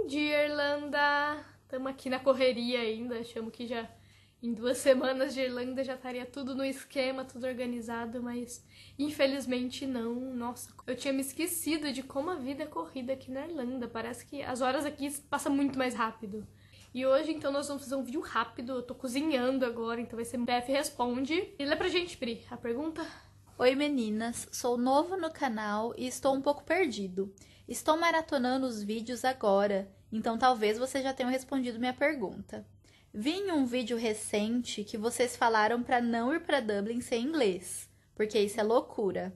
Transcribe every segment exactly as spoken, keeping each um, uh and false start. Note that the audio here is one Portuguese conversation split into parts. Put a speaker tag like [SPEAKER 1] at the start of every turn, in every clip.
[SPEAKER 1] Bom dia, Irlanda! Estamos aqui na correria ainda, achamos que já em duas semanas de Irlanda já estaria tudo no esquema, tudo organizado, mas infelizmente não. Nossa, eu tinha me esquecido de como a vida é corrida aqui na Irlanda. Parece que as horas aqui passam muito mais rápido. E hoje, então, nós vamos fazer um vídeo rápido. Eu tô cozinhando agora, então vai ser B F Responde. E lê pra gente, Pri, a pergunta?
[SPEAKER 2] Oi meninas, sou novo no canal e estou um pouco perdido. Estou maratonando os vídeos agora, então talvez vocês já tenham respondido minha pergunta. Vi em um vídeo recente que vocês falaram para não ir para Dublin sem inglês, porque isso é loucura.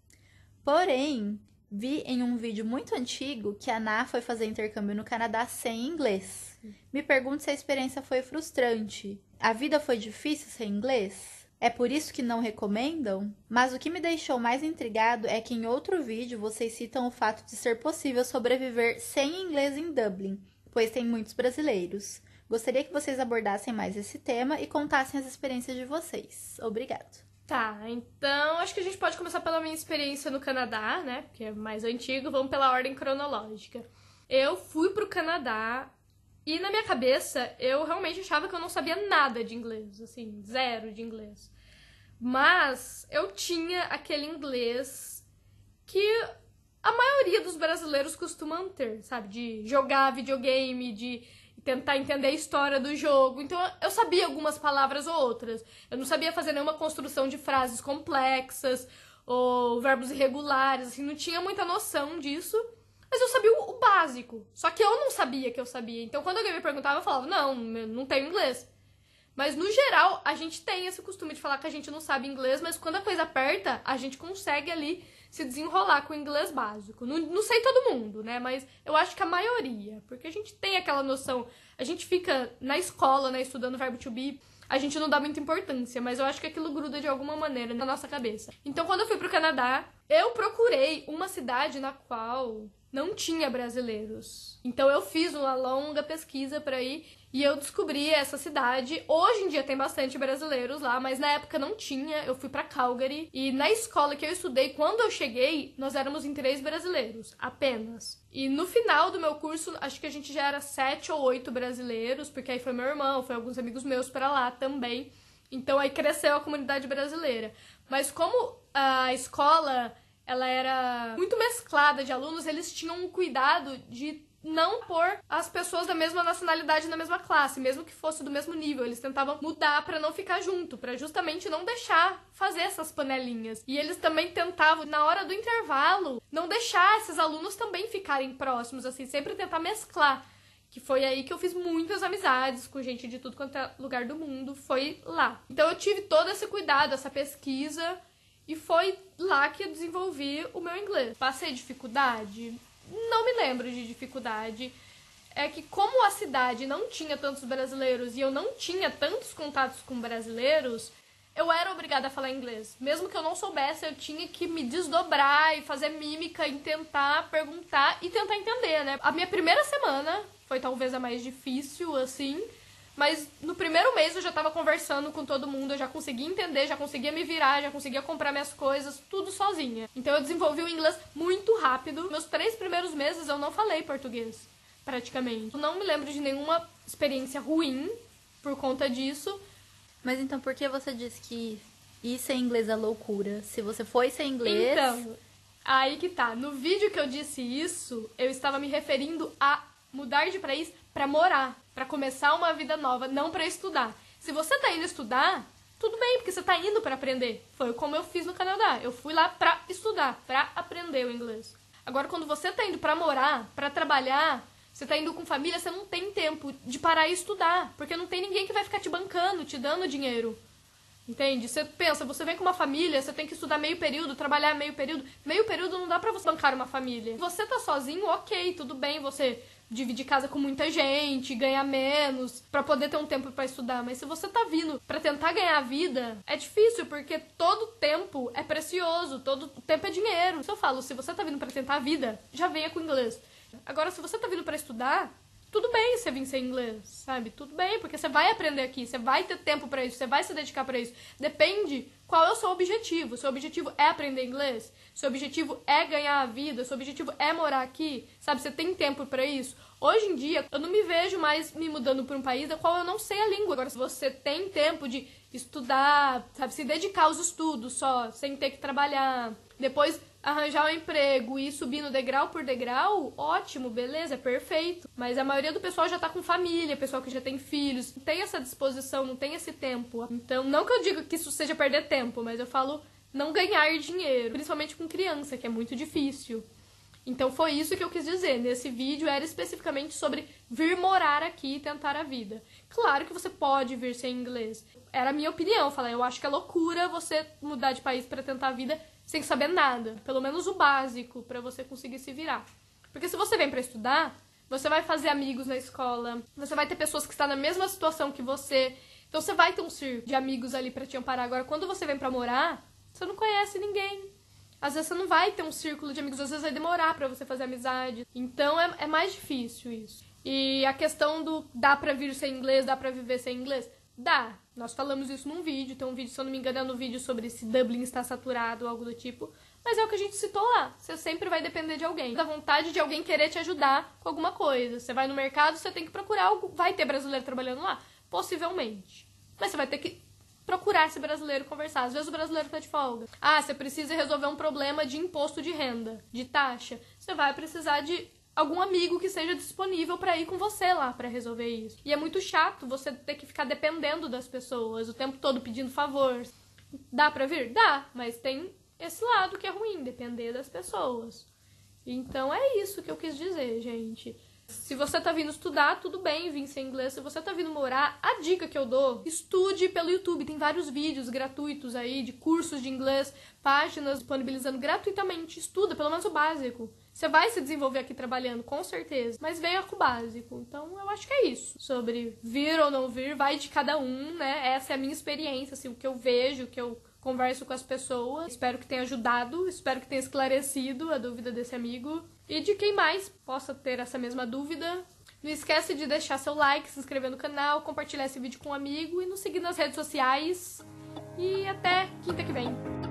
[SPEAKER 2] Porém, vi em um vídeo muito antigo que a Ná foi fazer intercâmbio no Canadá sem inglês. Me pergunto se a experiência foi frustrante. A vida foi difícil sem inglês? É por isso que não recomendam? Mas o que me deixou mais intrigado é que em outro vídeo vocês citam o fato de ser possível sobreviver sem inglês em Dublin, pois tem muitos brasileiros. Gostaria que vocês abordassem mais esse tema e contassem as experiências de vocês. Obrigado.
[SPEAKER 1] Tá, então acho que a gente pode começar pela minha experiência no Canadá, né? Que é mais antigo, vamos pela ordem cronológica. Eu fui pro Canadá e na minha cabeça eu realmente achava que eu não sabia nada de inglês, assim, zero de inglês. Mas eu tinha aquele inglês que a maioria dos brasileiros costumam ter, sabe? De jogar videogame, de tentar entender a história do jogo. Então eu sabia algumas palavras ou outras. Eu não sabia fazer nenhuma construção de frases complexas ou verbos irregulares, assim, não tinha muita noção disso. Mas eu sabia o, o básico. Só que eu não sabia que eu sabia. Então quando alguém me perguntava, eu falava, não, eu não tenho inglês. Mas no geral, a gente tem esse costume de falar que a gente não sabe inglês, mas quando a coisa aperta, a gente consegue ali se desenrolar com o inglês básico. Não, não sei todo mundo, né? Mas eu acho que a maioria. Porque a gente tem aquela noção. A gente fica na escola, né, estudando verbo to be. A gente não dá muita importância, mas eu acho que aquilo gruda de alguma maneira na nossa cabeça. Então, quando eu fui pro Canadá, eu procurei uma cidade na qual não tinha brasileiros. Então eu fiz uma longa pesquisa pra ir e eu descobri essa cidade. Hoje em dia tem bastante brasileiros lá, mas na época não tinha. Eu fui pra Calgary e na escola que eu estudei, quando eu cheguei, nós éramos em três brasileiros, apenas. E no final do meu curso, acho que a gente já era sete ou oito brasileiros, porque aí foi meu irmão, foi alguns amigos meus pra lá também. Então aí cresceu a comunidade brasileira. Mas como a escola ela era muito mesclada de alunos, eles tinham um cuidado de não pôr as pessoas da mesma nacionalidade na mesma classe, mesmo que fosse do mesmo nível. Eles tentavam mudar pra não ficar junto, pra justamente não deixar fazer essas panelinhas. E eles também tentavam, na hora do intervalo, não deixar esses alunos também ficarem próximos, assim, sempre tentar mesclar. Que foi aí que eu fiz muitas amizades com gente de tudo quanto é lugar do mundo, foi lá. Então eu tive todo esse cuidado, essa pesquisa, e foi lá que eu desenvolvi o meu inglês. Passei dificuldade? Não me lembro de dificuldade. É que como a cidade não tinha tantos brasileiros e eu não tinha tantos contatos com brasileiros, eu era obrigada a falar inglês. Mesmo que eu não soubesse, eu tinha que me desdobrar e fazer mímica e tentar perguntar e tentar entender, né? A minha primeira semana foi talvez a mais difícil, assim. Mas no primeiro mês eu já tava conversando com todo mundo, eu já conseguia entender, já conseguia me virar, já conseguia comprar minhas coisas, tudo sozinha. Então eu desenvolvi o inglês muito rápido. Meus três primeiros meses eu não falei português, praticamente. Eu não me lembro de nenhuma experiência ruim por conta disso.
[SPEAKER 2] Mas então por que você disse que ir sem inglês é loucura? Se você foi sem inglês...
[SPEAKER 1] Então, aí que tá. No vídeo que eu disse isso, eu estava me referindo a mudar de país pra morar, pra começar uma vida nova, não pra estudar. Se você tá indo estudar, tudo bem, porque você tá indo pra aprender. Foi como eu fiz no Canadá. Eu fui lá pra estudar, pra aprender o inglês. Agora, quando você tá indo pra morar, pra trabalhar, você tá indo com família, você não tem tempo de parar e estudar, porque não tem ninguém que vai ficar te bancando, te dando dinheiro. Entende? Você pensa, você vem com uma família, você tem que estudar meio período, trabalhar meio período. Meio período não dá pra você bancar uma família. Você tá sozinho, ok, tudo bem, você dividir casa com muita gente, ganhar menos, pra poder ter um tempo pra estudar. Mas se você tá vindo pra tentar ganhar vida, é difícil, porque todo tempo é precioso, todo tempo é dinheiro. Se eu falo, se você tá vindo pra tentar a vida, já venha com inglês. Agora, se você tá vindo pra estudar, tudo bem você vir sem inglês, sabe? Tudo bem, porque você vai aprender aqui, você vai ter tempo pra isso, você vai se dedicar pra isso. Depende qual é o seu objetivo. Seu objetivo é aprender inglês? Seu objetivo é ganhar a vida? Seu objetivo é morar aqui? Sabe, você tem tempo pra isso? Hoje em dia, eu não me vejo mais me mudando pra um país da qual eu não sei a língua. Agora, se você tem tempo de estudar, sabe, se dedicar aos estudos só, sem ter que trabalhar, depois arranjar um emprego e ir subindo degrau por degrau, ótimo, beleza, é perfeito. Mas a maioria do pessoal já tá com família, pessoal que já tem filhos, não tem essa disposição, não tem esse tempo. Então, não que eu diga que isso seja perder tempo, mas eu falo não ganhar dinheiro, principalmente com criança, que é muito difícil. Então foi isso que eu quis dizer. Nesse vídeo era especificamente sobre vir morar aqui e tentar a vida. Claro que você pode vir sem inglês. Era a minha opinião, falar, eu acho que é loucura você mudar de país para tentar a vida sem saber nada. Pelo menos o básico, para você conseguir se virar. Porque se você vem para estudar, você vai fazer amigos na escola, você vai ter pessoas que estão na mesma situação que você. Então você vai ter um círculo de amigos ali para te amparar. Agora, quando você vem para morar, você não conhece ninguém. Às vezes você não vai ter um círculo de amigos, às vezes vai demorar pra você fazer amizade. Então é, é mais difícil isso. E a questão do dá pra vir sem inglês, dá pra viver sem inglês? Dá. Nós falamos isso num vídeo, tem um vídeo, se eu não me engano, é no vídeo sobre se Dublin está saturado ou algo do tipo. Mas é o que a gente citou lá. Você sempre vai depender de alguém. Da vontade de alguém querer te ajudar com alguma coisa. Você vai no mercado, você tem que procurar algo. Vai ter brasileiro trabalhando lá? Possivelmente. Mas você vai ter que procurar esse brasileiro conversar. Às vezes o brasileiro tá de folga. Ah, você precisa resolver um problema de imposto de renda, de taxa. Você vai precisar de algum amigo que seja disponível pra ir com você lá pra resolver isso. E é muito chato você ter que ficar dependendo das pessoas o tempo todo pedindo favor. Dá pra vir? Dá, mas tem esse lado que é ruim, depender das pessoas. Então é isso que eu quis dizer, gente. Se você tá vindo estudar, tudo bem vir sem inglês. Se você tá vindo morar, a dica que eu dou, estude pelo YouTube. Tem vários vídeos gratuitos aí de cursos de inglês, páginas disponibilizando gratuitamente. Estuda, pelo menos o básico. Você vai se desenvolver aqui trabalhando, com certeza. Mas venha com o básico. Então, eu acho que é isso. Sobre vir ou não vir, vai de cada um, né? Essa é a minha experiência, assim, o que eu vejo, o que eu converso com as pessoas. Espero que tenha ajudado, espero que tenha esclarecido a dúvida desse amigo. E de quem mais possa ter essa mesma dúvida. Não esquece de deixar seu like, se inscrever no canal, compartilhar esse vídeo com um amigo e nos seguir nas redes sociais. E até quinta que vem.